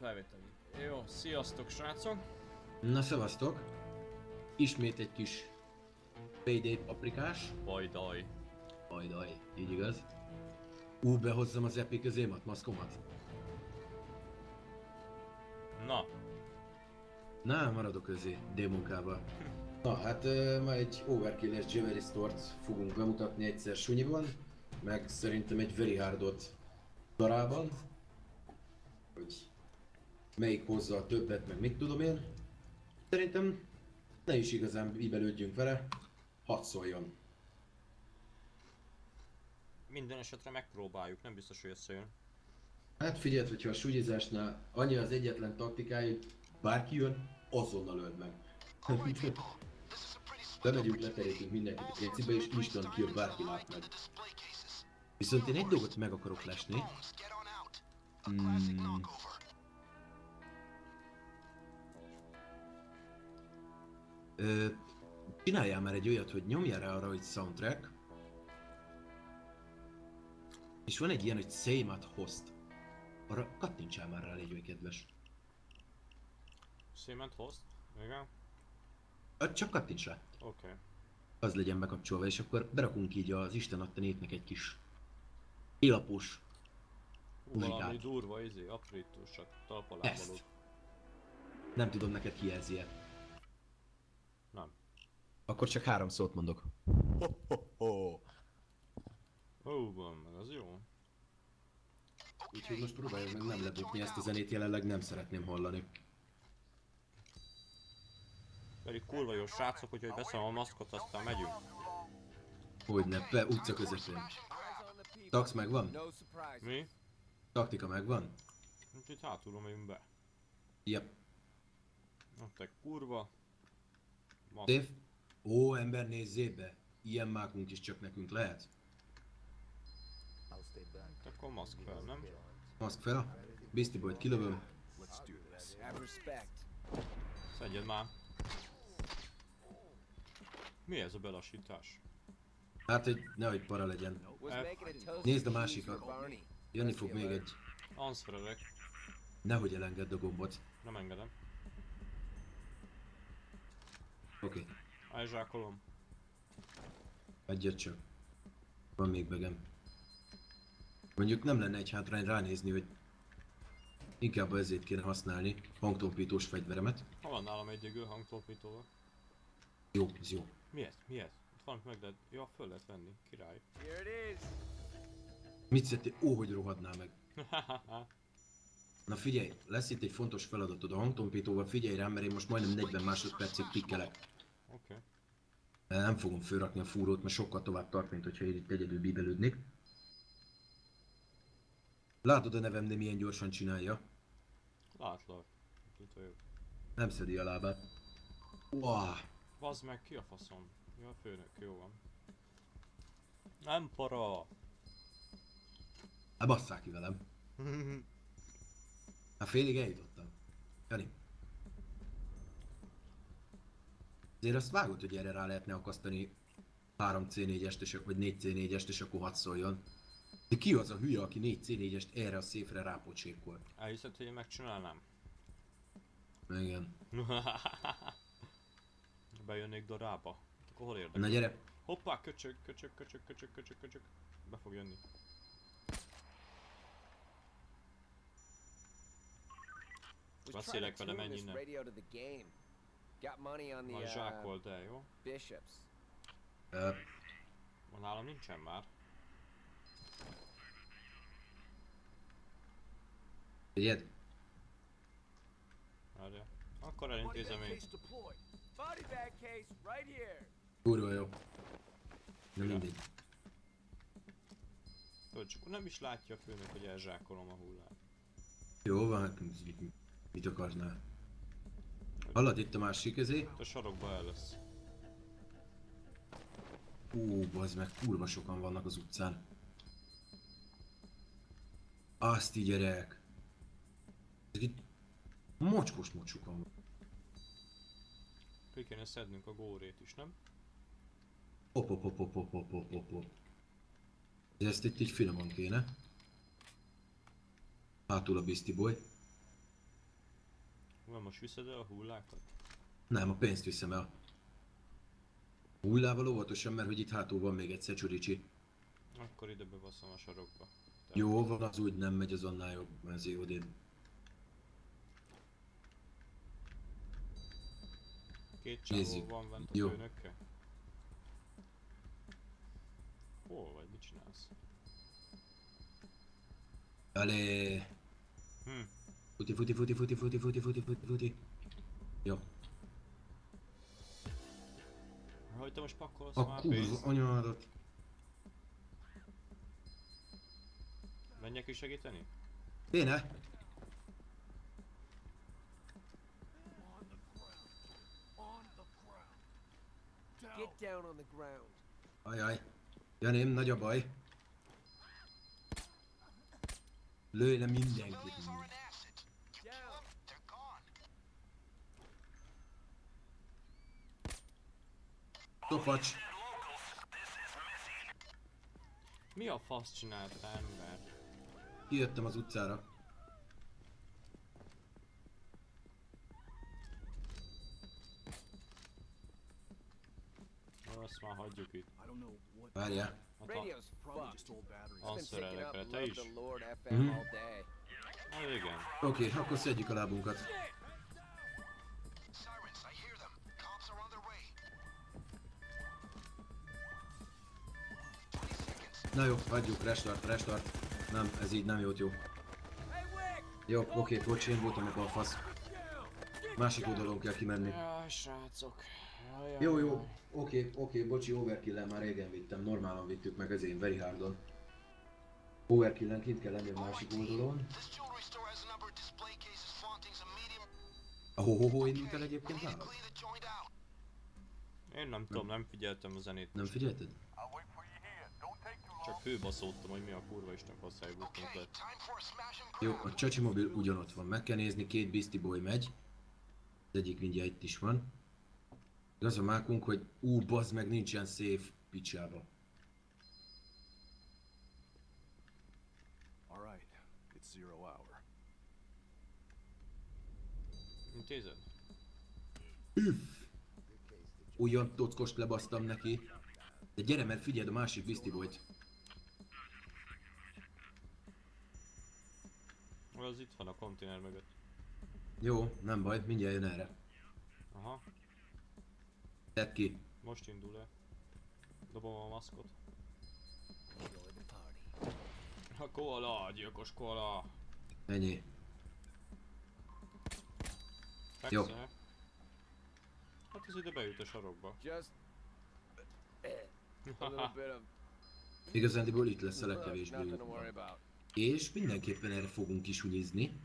felvételi. Jó, sziasztok srácok! Na szevasztok! Ismét egy kis Payday paprikás. Bajdaj. Bajdaj, így igaz. Behozzam az epic közémat, maszkomat. Na. Na, maradok közé, démunkával. Na hát ma egy Overkill-es Jewelry Store-t fogunk bemutatni egyszer sunyiban, meg szerintem egy Very Hardot darában. Hogy melyik hozza a többet, meg mit tudom én. Szerintem ne is igazán bíbelődjünk vele, hadd szóljon. Minden esetre megpróbáljuk, nem biztos, hogy összejön. Hát figyeld, hogyha a sugyizásnál annyi az egyetlen taktikája, hogy bárki jön, azonnal öld meg. Bemegyünk, leterítünk mindenkit a kécibe, és instant kill, bárki lát meg. Viszont én egy dolgot meg akarok lesni. Csináljál már egy olyat, hogy nyomjál rá arra, hogy soundtrack. És van egy ilyen, hogy Same at Host. Arra kattintsál már rá, légy vagy kedves. Cement host? Igen? Csak kattints rá. Oké. Az legyen bekapcsolva, és akkor berakunk így az Isten adta népnek egy kis élapós Valami muzsikát. durva, aprítósak, talpalábalók. Ezt. Nem tudom, neked kijelzi-e. Nem. Akkor csak 3 szót mondok. Ó, van meg, az jó. Úgyhogy most próbáljuk meg nem lebukni, ezt a zenét jelenleg nem szeretném hallani. Pedig kurva jó srácok, úgyhogy veszem a maszkot, aztán megyünk. Hogyne, be utca közepén. Tax megvan? Mi? Taktika megvan? Úgyhogy hátulról megyünk be. Yep. Na te kurva. Maszk. Dave? Ó, ember, nézzél be! Ilyen mákunk is csak nekünk lehet. Te akkor maszk fel, nem? Maszk fel. Beastie Boyt kilövöm. Szedjed már. Mi ez a belassítás? Hát, hogy nehogy para legyen. Nézd a másikat. Jönni fog még egy. Answererek. Nehogy elengedd a gombot. Nem engedem. Oké. Elzsákolom. Egyet csak. Van még begem. Mondjuk nem lenne egy hátrány ránézni, hogy inkább ezért kéne használni hangtompítós fegyveremet. Ha van nálam egy dögő hangtompítóval? Jó, ez jó. Mi ez? Mi ez? Itt van, meg lehet... Ja, föl lehet venni. Király. Mit szedtél? Ó, hogy rohadnál meg. Na figyelj, lesz itt egy fontos feladatod a hangtompítóval, figyelj rám, mert én most majdnem 40 másodpercig pikkelek. Oké. Nem fogom fölrakni a fúrót, mert sokkal tovább tart, mint hogyha én itt egyedül bíbelődnék. Látod a nevem, de milyen gyorsan csinálja? Látlak. Itt vagyok. Nem szedi a lábát. Uah. Bazd meg, ki a faszom? Ja, a főnök, jó van. Nem para! Hát basszák ki velem. Hát félig eljutottam. Jani. Azért azt vágod, hogy erre rá lehetne akasztani 3 C4-est és vagy 4 C4-est és akkor hadd szóljon. De ki az a hülye, aki 4 C4-est erre a széfre rápocsékol? Elhiszed, hogy én megcsinálnám? Igen. Bejönnék Dorába. Akkor hol érdekel? Na gyere. Hoppá, köcsög. Be fog jönni. Beszélek vele, menj innen. Majd zsákold el, jó? Van nálam nincsen már. Figyeld. Várja. Akkor elintézem én. Kurva jó. Na mindegy. Tudod, csak nem is látja a főnök, hogy elzsákolom a hullát. Jó van, hát mit akarnál? Hallod itt a másik közé? A sarokba el lesz. Bazd meg, kurva sokan vannak az utcán. Azt így gyerek. Ezek itt mocskos mocsukon van. Ki kéne szednünk a górét is, nem? Hop. Ezt itt így finoman kéne. Hátul a Beastie Boy. Na most viszed el a hullákat? Nem, a pénzt viszem el. Hullával óvatosan, mert hogy itt hátul van még egyszer Csuricsi. Akkor ide bebaszom a sarokba. Jó van, az úgy nem megy, az annál jobb, ezért odébb. Két csávó Nézzük. van bent a Jó. főnökkel? Hol vagy? Mit csinálsz? Elé! Hm. Futi. Jó. Hogy te most pakolsz A már kurva pénzt? anyádat. Menjek is segíteni? Kéne? Get down on the ground. Ajaj. Janém, nagy a baj. Lőj le mindenkit. Down. Topacs. Mi a fasz csinált ember? Kijöttem az utcára. Azt már hagyjuk itt. Várjál. Hát Radio's fucked. van It's been picking up szerelekre, te Love is? the Lord FM Mhm. all day. Hát igen. Oké, akkor szedjük a lábunkat. Sirens, I hear them. Cops are on their way. 20 seconds. Na jó, hagyjuk, restart. Nem, ez így nem jót jó. Jó, oké, bocsi, én voltam abban a fasz. Másik oldalon kell kimenni. Jaj, srácok. Jaj, Jó, oké, bocsi, overkill-el már régen vittem, normálan vittük meg, ezért very hardon. Overkill-en kint kell lenni a másik oldalon. This jewelry store has a number of display cases flaunting some medium. Ahohoho indult el egyébként We need to nálad? clean the joint out. Én nem tudom, nem figyeltem a zenét. Nem figyelted? Csak főbaszódtam, hogy mi a kurva isten faszájú butunk Okay, lett. time for a smash and Jó, grab. a csacsi mobil ugyanott van, meg kell nézni, két Beastie Boy megy. Az egyik mindjárt itt is van. Az a mákunk, hogy bazd meg, nincsen safe picsába. All right, it's 0 hour. Intézed? Olyan tockost lebasztam neki. De gyere, mert figyeld a másik Beastie Boyt. Az itt van a konténer mögött. Jó, nem baj, mindjárt jön erre. Aha, Tedd ki. most indul el. Dobom a maszkot. Enjoy the party. A koala, gyilkos koala. Ennyi. Fekszel? Jó. Hát ez ide beüt a sarokba. Just a little bit of Igazándiból itt lesz a legkevésbé nothing to worry jó. about. És mindenképpen erre fogunk kisunizni.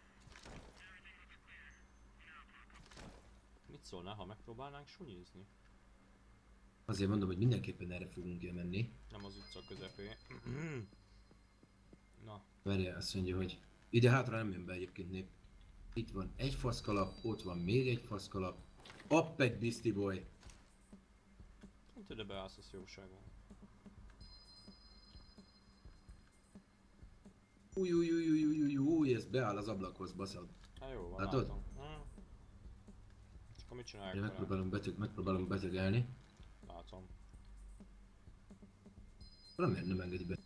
Mit szólna, ha megpróbálnánk sunyizni? Azért mondom, hogy mindenképpen erre fogunk menni. Nem az utca közepén. Na, Várjál, azt mondja, hogy ide hátra nem jön be egyébként nép. Itt van egy faszkalap, ott van még egy faszkalap. Hopp, egy Beastie Boy. hát ide beállsz, az jóság van. Új, ez beáll az ablakhoz, baszod. Hát jó van, Látod? látom. És akkor mit csinálják Én vele? megpróbálom betegelni. Látom. Valamiért nem engedi be.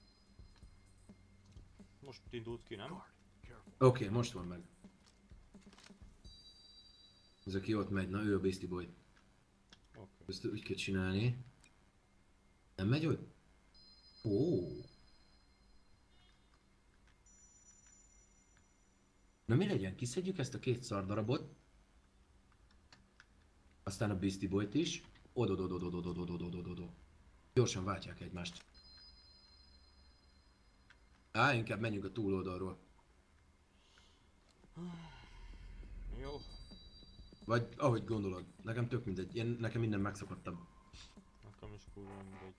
Most indult ki, nem? Oké, most van meg. Ez aki ott megy, na ő a Beastie Boy. Oké. Ezt úgy kell csinálni. Nem megy ott? Ó. Na mi legyen? Kiszedjük ezt a két szardarabot. Aztán a Beastie Boyt is. Odododododododododododododo. Gyorsan váltják egymást. Inkább menjünk a túloldalról. Jó. Vagy ahogy gondolod. Nekem tök mindegy. Nekem minden megszokottam. Nekem is kurva mindegy.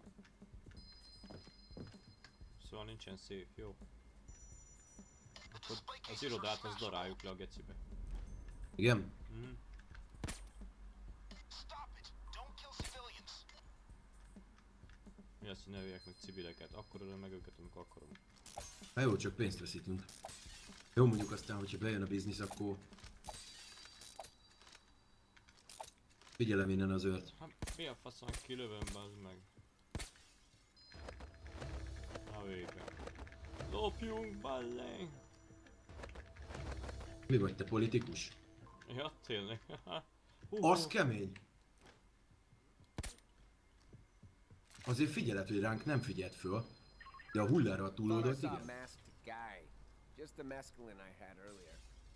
Szóval nincsen szép, jó? Akkor az irodát az daráljuk le a gecibe. Igen? Mhm. Stop it. Don't kill civilians. Mi az, hogy ne öljek meg civileket? Akkor ölöm meg őket, amikor akarom. Hát jó, csak pénzt veszítünk. Jó, mondjuk aztán, hogyha bejön a biznisz, akkor Figyelem innen az őrt. Hát mi a faszon kilövöm, bazd meg. Na végre. Lopjunk, bazzeng! Mi vagy te, politikus? Ja, tényleg. Az kemény! Azért figyeled, hogy ránk nem figyelt föl, de a hullára a Thought I túloldalt saw a igen. masked guy. Just the mescaline I had earlier.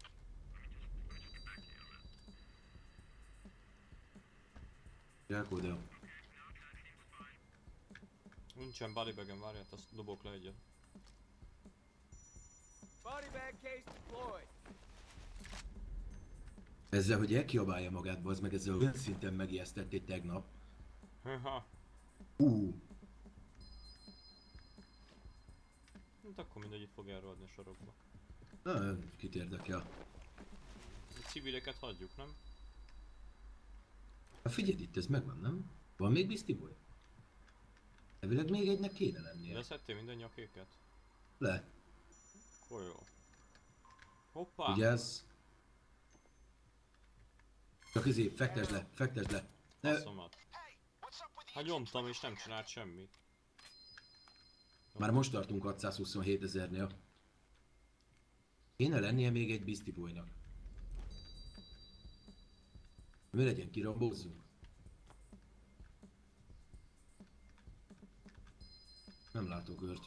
Zsákoldal. Nincsen bodybagem, várját, azt dobok le egyet. Body bag case deployed. Ezzel, hogy elkiabálja magát, bazd meg, ezzel olyan szinten megijesztették tegnap. Haha. Hát akkor mindegy, itt fog elrohadni a sorokba. Na, kit érdekel. A civileket hagyjuk, nem? Hát figyelj itt, ez megvan, nem? Van még Beastie Boy? Elvileg még egynek kéne lennie. Leszedtél minden nyakéket? Le, Akkor jó. Hoppá! vigyázz. Csak izé, fektesd le, fektesd le. Ne, Faszomat. Hát nyomtam és nem csinált semmit. már most tartunk 627 000-nél. Kéne lennie még egy Beastie Boynak. Mi legyen, kirambózzunk? Nem látok őrt.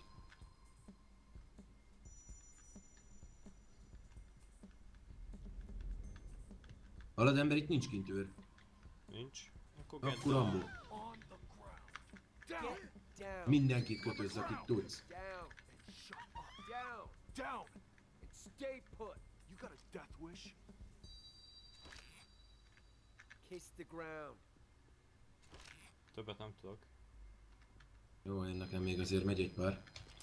Halad ember, itt nincs kint őr. Nincs? Akkor get Akkor down. Rambó. On the ground. Get down. Mindenkit kötözz, akit tudsz. Down. Down. Down! And stay put. You got a death wish? Kiss the ground. Többet nem tudok. Jó, én nekem még azért megy egy pár.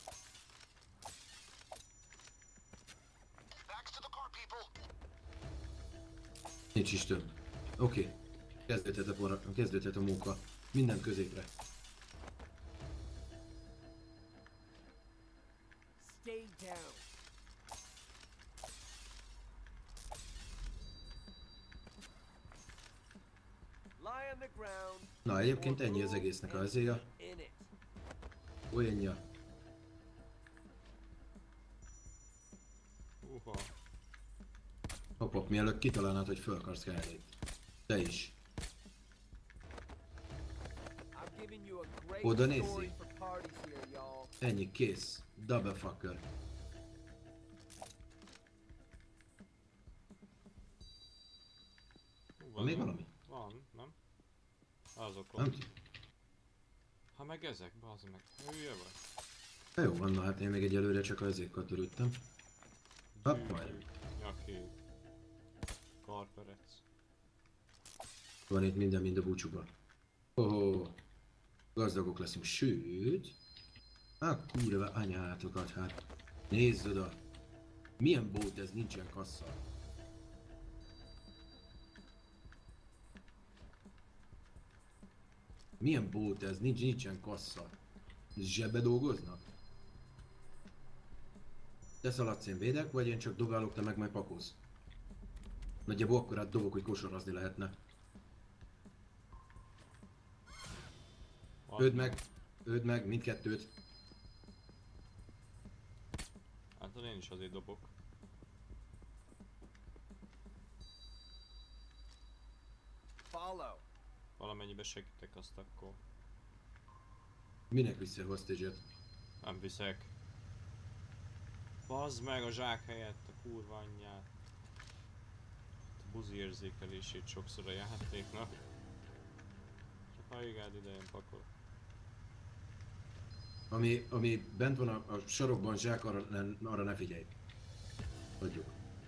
Backs to the car, people. Nincs is több. Oké. Kezdődhet a munka. Minden középre. Stay down. Lie on the ground. Na, egyébként ennyi az egésznek az éja. In it. Olyanja. Uha. Hopp, mielőtt kitalálnád, hogy föl akarsz kelni. Te is. I'm giving you a great Oda story nézzél. for parties here, y'all. Ennyi, kész. Double fucker. Van még valami? Van, nem? Azok Nem ott. tudom. Ha meg ezek, bazd meg. Hülye vagy? Na jó, van, na hát én még egyelőre csak azért törődtem. Hopp, majd. Nyaki. Karperec. Van itt minden, mind a búcsúban. Oh, gazdagok leszünk, sőt... Hát kurva anyátokat, hát. Nézd oda. Milyen bót ez, nincsen kassa. Milyen bót ez, nincsen kassa. Zsebbe dolgoznak? Te szaladsz, én védek, vagy én csak dobálok, te meg majd pakolsz? Nagyjából akkorát dobok, hogy kosarazni lehetne. Öld meg, mindkettőt. Hát én is azért dobok. Follow. Valamennyibe segítek azt akkor. Minek vissza a hostage-et? Nem viszek. Bazd meg a zsák helyett a kurva anyját. A buzi érzékelését sokszor a játéknak. Csak ha igád idején pakol. Ami bent van a sarokban zsák, arra ne figyelj. Hagyjuk.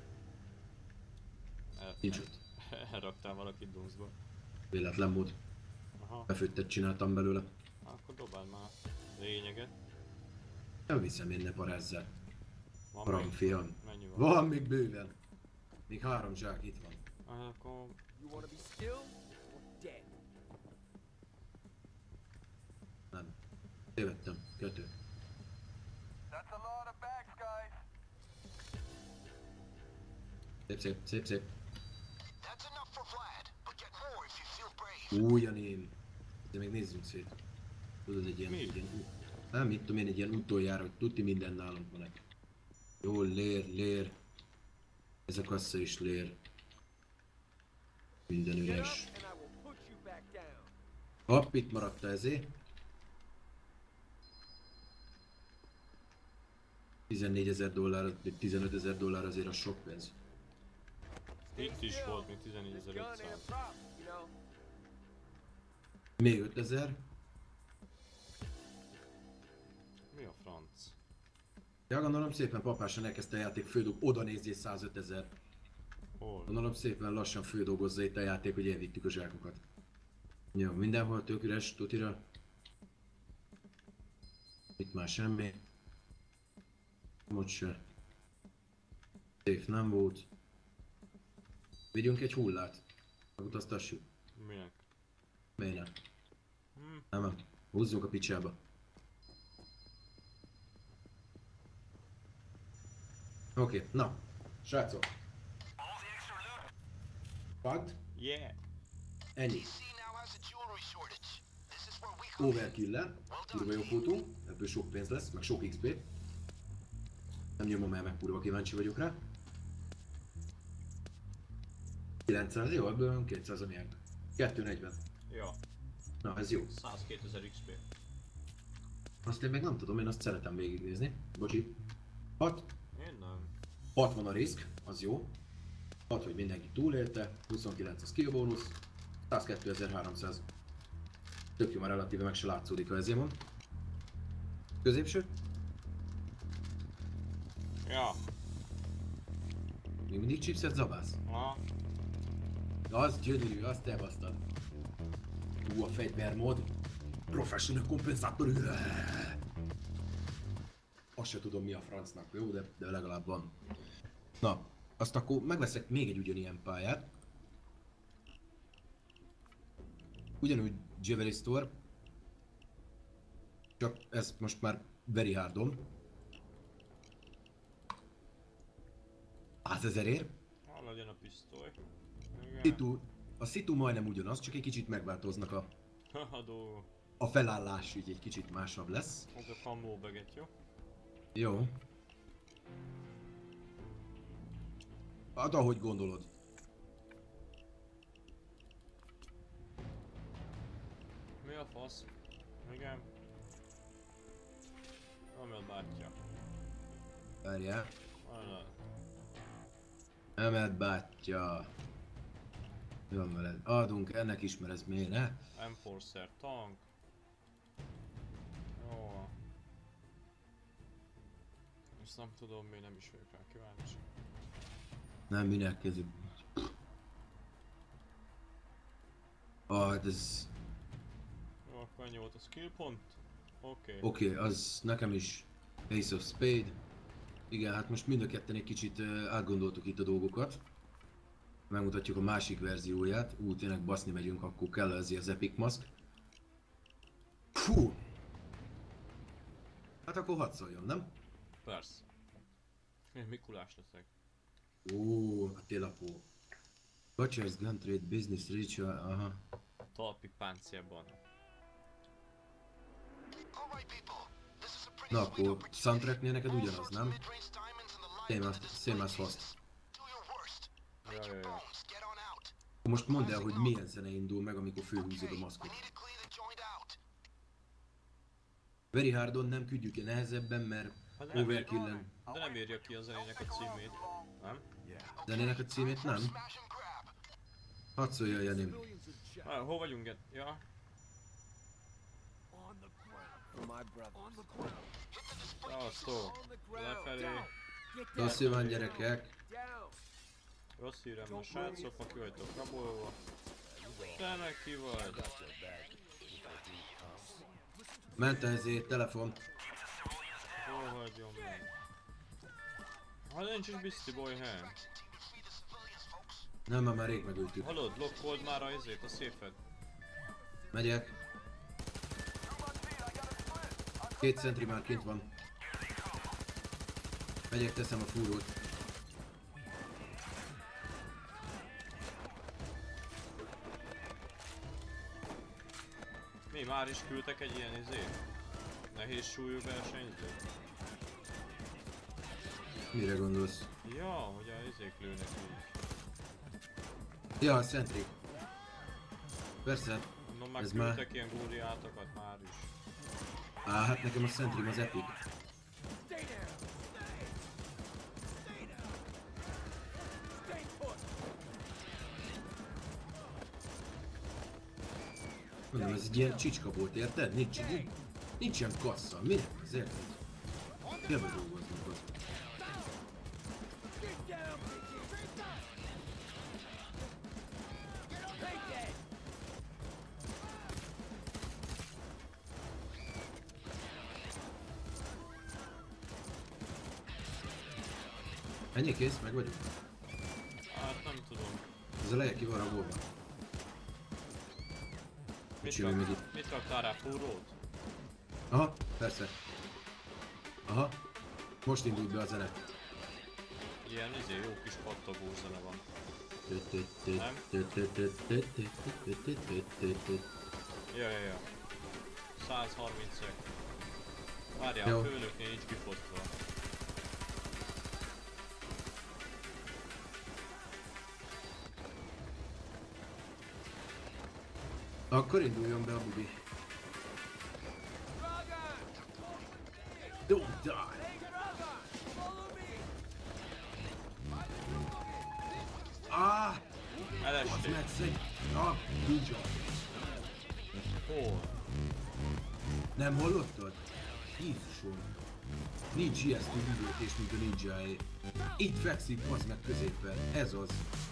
Nincs ott. Elraktál valakit dunszba. Véletlen mód. Aha, Befőttet csináltam belőle. akkor dobáld már a lényeget. Nem viszem én, ne parázzál. Van Param, még? fiam. Mennyi van? Van még bőven. Még 3 zsák itt van. Akkor You wanna be still or dead? Nem. Tévedtem. 2. That's a lot of bags, guys. Szép, szép, szép, szép. That's enough for Vlad, but get more if you feel brave. Ugyaném. De még nézzünk szét. Tudod, egy ilyen... Mi? Egy ilyen nem, mit tudom én, egy ilyen utoljára, hogy tuti minden nálunk van. Jó, lér. Ez a kassa is lér. Minden Get üres. up and I will put you back down. Hopp, itt maradt ezé. 14 000 $, vagy 15 000 $ azért a sok pénz. Itt is volt még This gun and 14.500. prop, you know. Még 5000. Mi a franc? Ja, gondolom szépen papásan elkezdte a játék fődolg, oda nézzél 105 000. Hol? Gondolom szépen lassan fődolgozza itt a játék, hogy elvittük a zsákokat. Jó, mindenhol tök üres, tutira. Itt már semmi. Most se. Safe nem volt. Vigyünk egy hullát. Megutaztassuk. Minek? Miért nem? Hm. Nem, húzzunk a picsába. Oké, na. Srácok. Fakt? Yeah! Ennyi. DC now has a jewelry shortage. This is where we come in. Overkill-lel. Kurva jó fotó. Ebből sok pénz lesz, meg sok XP. Nem nyomom el, meg kurva kíváncsi vagyok rá. 900, jó, ebből 200 a miénk. 240. Ja, Na, ez jó. 102 000 XP. Azt én még nem tudom, én azt szeretem végignézni. Bocsi. 6. Én nem. 60 a risk, az jó. 6, hogy mindenki túlélte. 29 a skill bónusz. 102.300. Tök jó, már relatíve meg se látszódik, ha ezért van. Középső. Ja. Még mindig chipset zabálsz? Ha. Az gyönyörű, azt te basztad. A fegyvermód. Professional kompenzátor. Azt se tudom mi a francnak, jó, de legalább van. Na, azt akkor megveszek még egy ugyanilyen pályát. Ugyanúgy Jewelry Store. Csak ez most már very hardon. 100 000-ért. Ha legyen a pisztoly. Igen. A szitu majdnem ugyanaz, csak egy kicsit megváltoznak A dolgok. a felállás, így egy kicsit másabb lesz. Az a camo baget, jó? Jó. Hát ahogy gondolod. Mi a fasz? Igen. Nem a bátyja. Várjál. Várjál. Emelt bátyja. Mi van veled? Adunk, ennek ismered miért, ne? Enforcer tank. Jó. Ezt nem tudom, miért nem is vagyok rá kíváncsi. Nem, minek kezdjük. Hát ez... Jó, akkor ennyi volt a skill pont. Oké. Oké, az nekem is Ace of Spade. Igen, hát most mind a ketten egy kicsit átgondoltuk itt a dolgokat. Megmutatjuk a másik verzióját. Tényleg baszni megyünk, akkor kell ezért az Epic Mask. Fú! Hát akkor hadd szóljon, nem? Persze. Én Mikulás leszek. A télapó. Butcher's Gun Trade Business Ritual, aha. Talpi páncélban. All right, people. This is a pretty Na sweet akkor opportunity. soundtracknél neked All ugyanaz, sorts of nem? mid-range diamonds and the line to Same as display host. cases. Do your worst. Make Ja, your ja, ja. bones. Get on out. Most mondd el, hogy milyen zene indul meg, amikor fölhúzod a Okay, I maszkot. need to clean the joint out. Very hardon nem küldjük el nehezebben, mert Hát nem overkillen. De nem írja ki a zenének a címét. Nem? Zenének a címét nem? Smash and grab. Hadd szólja, Janim. Hol vagyunk? Ja. For my brother. Szó. On the ground. Lefelé. Down. Get down. Rossz van, gyerekek. Down. Rossz hírem a srácok, ma ki vagytok rabolva. Te meg ki vagy? Ment ezért, telefon. Hol hagyom meg? Hát nincs is bizti boly hely. Nem, már rég megöltük. Hallod, lokkold már a izét, a széfet. Megyek. 2 centri már kint van. Megyek, teszem a fúrót. már is küldtek egy ilyen nehéz súlyú versenyzőt? Mire gondolsz? Ja, hogy a lőnek úgy. Ja, a Sentry. Persze. No, már Ez küldtek ilyen gúriátokat már is. Á, hát nekem a Sentry az epic. Mondom, ez egy ilyen csicska volt, érted? Nincs ilyen kassa. Minek az érted? Jövő dolgoznak az. Ennyi kész, meg vagyunk. Hát nem tudom. Ez a leje ki van rabolva. Mit raktál rá, fúrót? Aha, persze. Aha. Most indult be a zene. Ilyen jó kis pattogó zene van. Nem? Ja. 130 szek. Várjál, a főnöknél nincs kifosztva. Akkor induljon be a bubi. Don't die! Ah! Az megszeg... Ah, ninja! Hol? Nem hallottad? Jézusom! Nincs ijesztő üvöltés, mint a ninjáé. Itt fekszik, az meg középen. Ez az.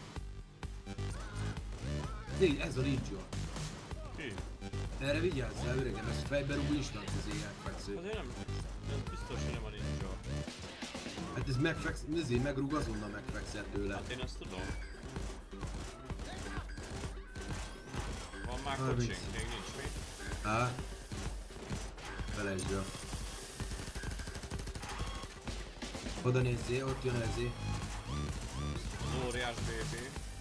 Nézd, ez a ninja. Ki? Erre vigyázzál, öregem, ez fejbe rúg instant közé elfeksző. Azért nem... Ez biztos, hogy nem a ninja. Hát ez megfeksz... Nézzé, megrúg, azonnal megfekszel tőle. Hát én azt tudom. Van már kocsink, még nincs mi? Á. Felejtsd el. Oda nézzé, ott jön ezé. Az óriás BB.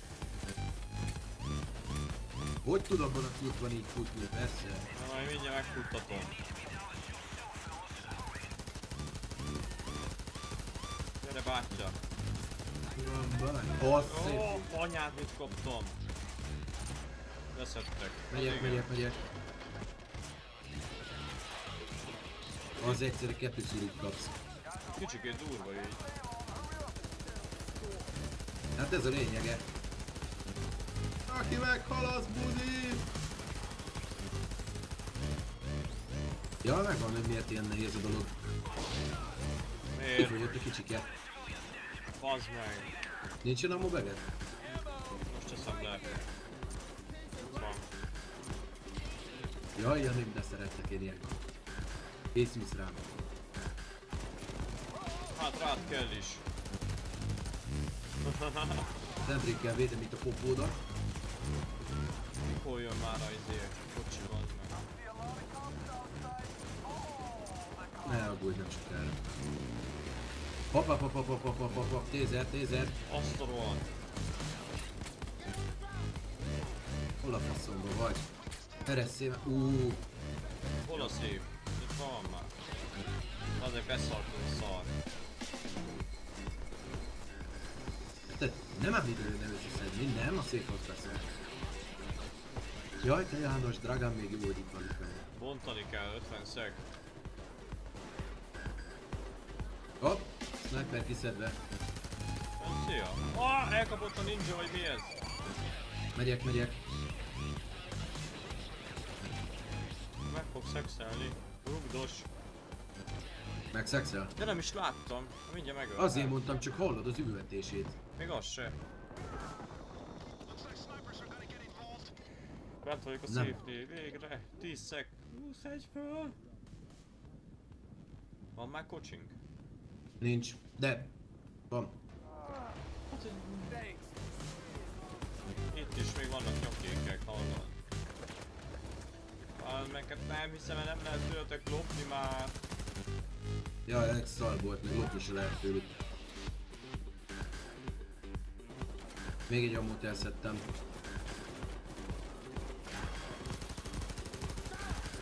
Hogy tud abban a kurtban így futni, persze? Na, majd mindjárt megfuttatom. Gyere bátya! Van baj. Az szép. Ó, anyád, mit kaptam! Leszettek. Megyek. Az egyszerű kettőszűrűt kapsz. Kicsikét durva így. Hát ez a lényege. Aki meghal, az buzi! Ja, megvan, hogy miért ilyen nehéz a dolog. Miért? Kifogyott a kicsike. Bazd meg! Nincsen a mobeged? Most teszem le. Van. Jaj, Jani, de szerettek én ilyenkor. Készülsz rám. Hát rád kell is. Sentry kell védem itt a popódat. Mikor jön már a kocsi, bazd meg? Ne aggódj, nem sokára. Hopp, tézer. Azt a rohadt. Hol a faszomba vagy? Eresszél, Hol a szép? Itt van már. Azért beszartod a szar. Te nem említed, hogy nem összeszedni, nem a szép ott beszél. Jaj, te János, drágám, még jó, hogy itt van fel. Bontani kell, 50 szeg. Hopp, sniper kiszedve. Szia! Elkapott a ninja, vagy mi ez? Megyek. Meg fog szexelni. Rugdos. Megszexel? De nem is láttam. Mindjárt megöl. Azért mondtam, csak hallod az üvöltését. Még az se. Bent vagyok a Nem. safety, végre. 10 szek. Szedj föl! Van már kocsink? Nincs, de van. Hát, itt is még vannak nyokékek, hallod? Meg nem hiszem, mert nem lehet tőletek lopni már. Ja, egy szar volt, még lopni se lehet tőlük. Még egy ammót elszedtem.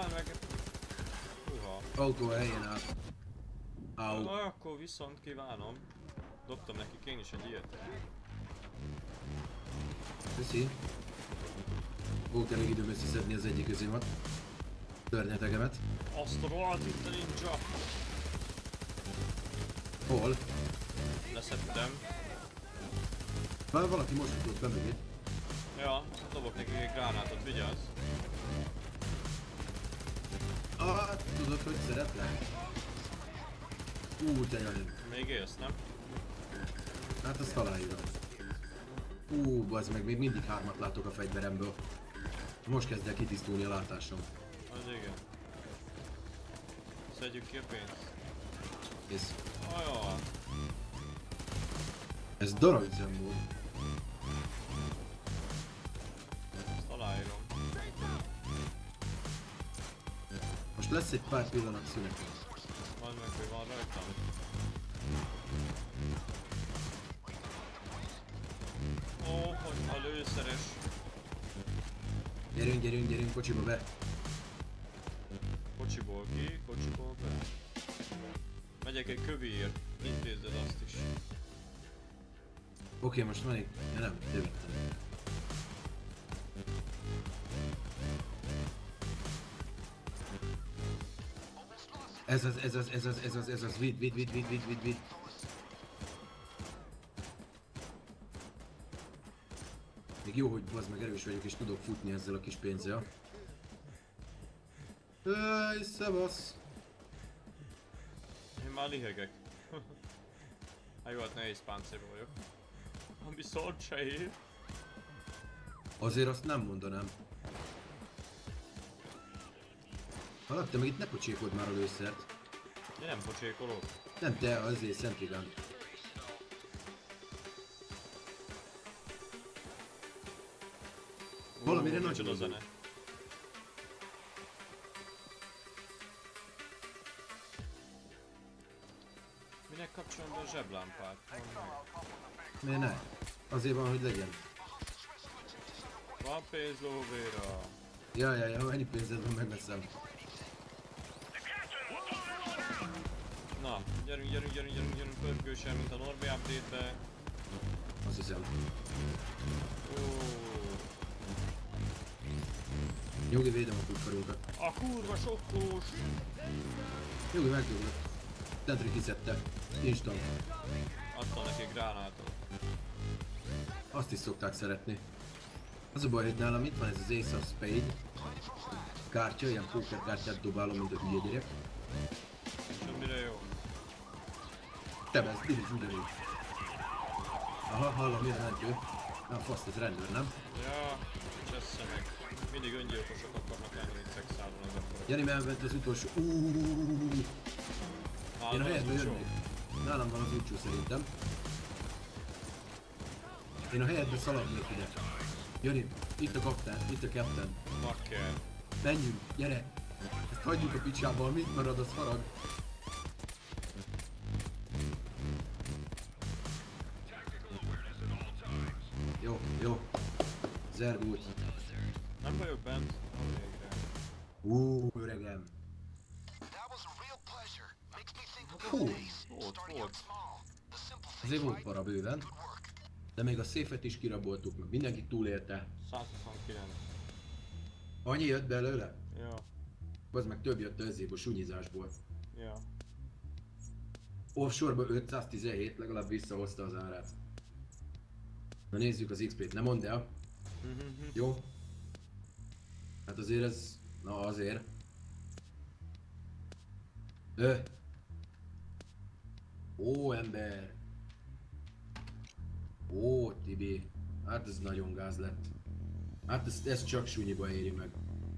Halál meg! Húha. Autó a helyen áll. Au. Na, akkor viszont kívánom. Dobtam nekik én is egy ilyet. Köszi. Volt elég időm összeszedni az egyik közémat. Törnyetegemet. Azt a rohadt itt a ninja! Hol? Leszedtem. Már valaki most jutott be mögé. Ja, dobok nekik egy gránátot, vigyázz! Ah, tudod, hogy szeretlek? Te Jani. Még élsz, nem? Hát azt találjuk. Bazd meg, még mindig 3-at látok a fegyveremből. Most kezd el kitisztulni a látásom. Az igen. Szedjük ki a pénzt. Ez, Ajaj! ez darabüzem volt. Ezt aláírom. Most lesz egy pár pillanat szünet. Mondd meg, hogy van rajtam. Ó, hogy a lőszeres. Gyerünk, kocsiba be. Kocsiból ki, kocsiból be. Megyek egy kövéért, intézzed azt is. Oké, most van egy... Ja nem, tévedtem. Ez az, vidd. Még jó, hogy bazd meg erős vagyok és tudok futni ezzel a kis pénzzel. Szevasz! Én már lihegek. Hát jó, hát nehéz páncélban vagyok. Ami szót se ér. Azért azt nem mondanám. Halad, te meg itt ne pocsékold már a lőszert. Én nem pocsékolok. Nem te, azért Szentrigán. Valamire nagy a zene. Minek kapcsolom be a zseblámpát? Miért ne? Azért van, hogy legyen. Van pénz lóvéra. Ja, mennyi pénzed van, megveszem. Na, gyerünk pörgősen, mint a Norbi update-be. Azt hiszem. Ó, Nyugi, védem a kutkarunkat. a kurva sokkós! Nyugi, megdöglök. Sentry kiszedte. Instant. Adtam neki gránátot. Azt is szokták szeretni. Az a baj, hogy nálam itt van ez az Ace of Spade kártya, ilyen póker kártyát dobálom, mint a hülye gyerek. Semmire jó. Tebez, ugyanúgy. Aha, hallom, mire mentő. Nem, fasz, ez rendőr, nem? Ja, csessze meg. Mindig öngyilkosok akarnak lenni, mint szexállon az akkor. Jani elment az utolsó. Én a helyedbe jönnék. Nálam van az útcsó szerintem. Én a helyedbe szaladnék ide. Jani, itt a kapitán, itt a captain. Fucker. Menjünk, gyere! Ezt hagyjuk a picsába, mit marad, az farag. Jó. Zergult. Nem vagyok bent. Végre. Öregem. That was a real pleasure. Makes me think of Hú, the days, starting out volt. small. The simple azért things volt right. para bőven. Good work. De még a széfet is kiraboltuk, meg mindenki túlélte. 129. Annyi jött belőle? Ja. Az meg több jött az a sunyizásból. Ja. Offshore-ba 517 legalább visszahozta az árát. Na nézzük az XP-t, ne mondd el. Jó? Hát azért ez... Na azért. Ó, ember. Ó, Tibi. Hát ez nagyon gáz lett. Hát ez csak sunyiba éri meg.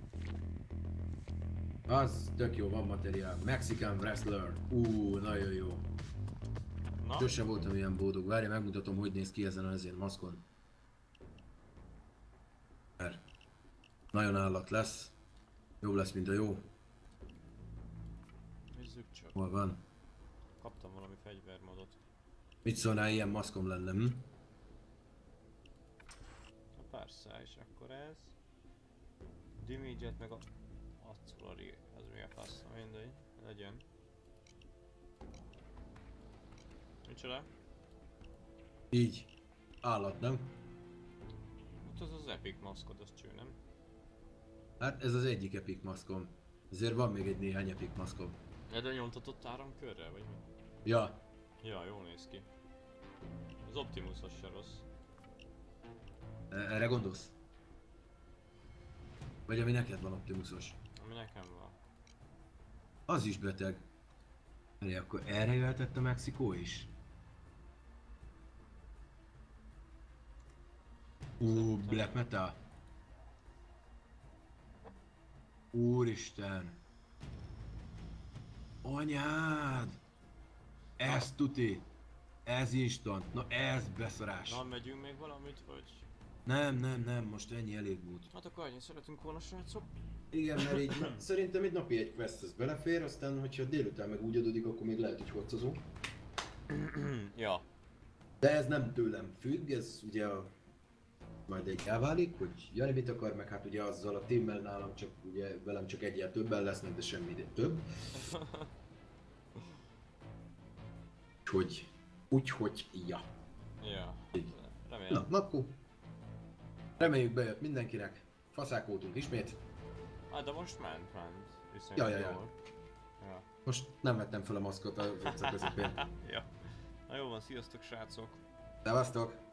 Az tök jó, van materiál. Mexican Wrestler. Nagyon jó. Na, Sose voltam ilyen boldog. Várj, megmutatom, hogy néz ki ezen az én maszkon. Nagyon állat lesz. Jobb lesz, mint a jó. nézzük csak. Hol van? Kaptam valami fegyvermodot. Mit szólnál, ilyen maszkom lenne, hm? Na persze, és akkor ez. Damage-et meg a Explori, ez mi a fasz, na mindegy, legyen. Micsoda? Így. Állat, nem? Hát az az epic maszkod, az cső, nem? Hát ez az egyik epic maszkom. Ezért van még egy néhány epic maszkom. De nyomtatott áramkörrel, vagy mi? Ja, Ja, jól néz ki. Az Optimusos se rossz. erre gondolsz? Vagy ami neked van Optimusos? Ami nekem van. Az is beteg. Várj, akkor erre jöhetett a Mexikó is? Black Metal. Úristen. Anyád! Ez tuti. Ez instant. Na ez beszarás. Na, megyünk még valamit, vagy? Nem, most ennyi elég volt. Hát akkor annyi szeretünk volna, srácok. Igen, mert így szerintem egy napi egy quest ez belefér, aztán hogyha délután meg úgy adódik, akkor még lehet, hogy hordozunk. Ja. De ez nem tőlem függ, ez ugye majd egy elválik, hogy Jani mit akar, meg hát ugye azzal a teammel nálam csak, ugye velem csak egyel többen lesznek, de semmi több. Úgyhogy, ja. Ja. Így. Remélem. Na, akkor reméljük bejött mindenkinek. Faszák voltunk ismét. Hát de most ment. Viszonylag Ja. jól. Ja. Most nem vettem fel a maszkot az utca közepén. Ja. Na jó van, sziasztok, srácok. Szevasztok!